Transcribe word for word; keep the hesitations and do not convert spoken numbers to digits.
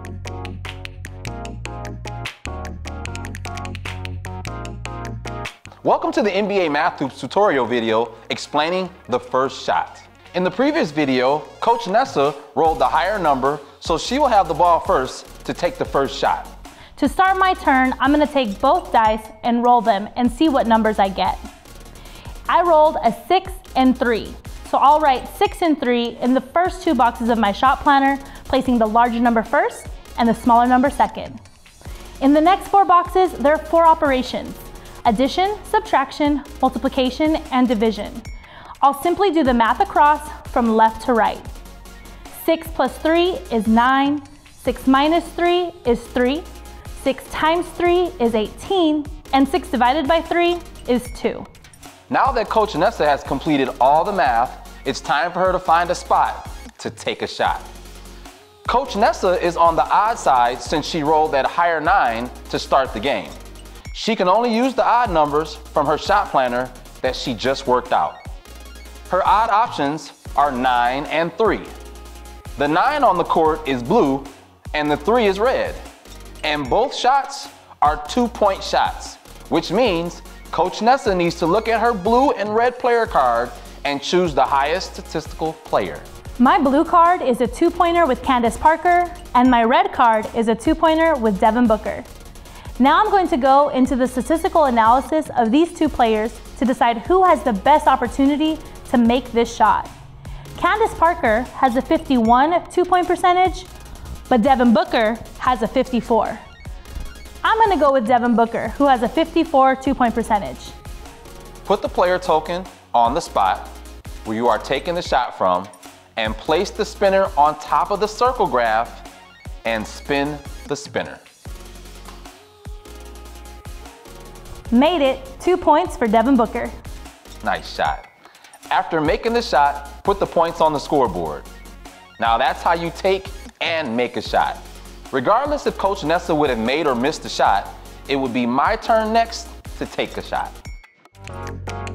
Welcome to the N B A Math Hoops tutorial video explaining the first shot. In the previous video, Coach Nessah rolled the higher number, so she will have the ball first to take the first shot. To start my turn, I'm going to take both dice and roll them and see what numbers I get. I rolled a six and three, so I'll write six and three in the first two boxes of my shot planner, placing the larger number first and the smaller number second. In the next four boxes, there are four operations: addition, subtraction, multiplication, and division. I'll simply do the math across from left to right. six plus three is nine, six minus three is three, six times three is eighteen, and six divided by three is two. Now that Coach Nessah has completed all the math, it's time for her to find a spot to take a shot. Coach Nessah is on the odd side since she rolled that higher nine to start the game. She can only use the odd numbers from her shot planner that she just worked out. Her odd options are nine and three. The nine on the court is blue and the three is red. And both shots are two-point shots, which means Coach Nessah needs to look at her blue and red player card and choose the highest statistical player. My blue card is a two-pointer with Candace Parker, and my red card is a two-pointer with Devin Booker. Now I'm going to go into the statistical analysis of these two players to decide who has the best opportunity to make this shot. Candace Parker has a fifty-one two-point percentage, but Devin Booker has a fifty-four. I'm going to go with Devin Booker, who has a fifty-four two-point percentage. Put the player token on the spot where you are taking the shot from and place the spinner on top of the circle graph and spin the spinner. Made it, two points for Devin Booker. Nice shot. After making the shot, put the points on the scoreboard. Now that's how you take and make a shot. Regardless if Coach Nessah would have made or missed the shot, it would be my turn next to take a shot.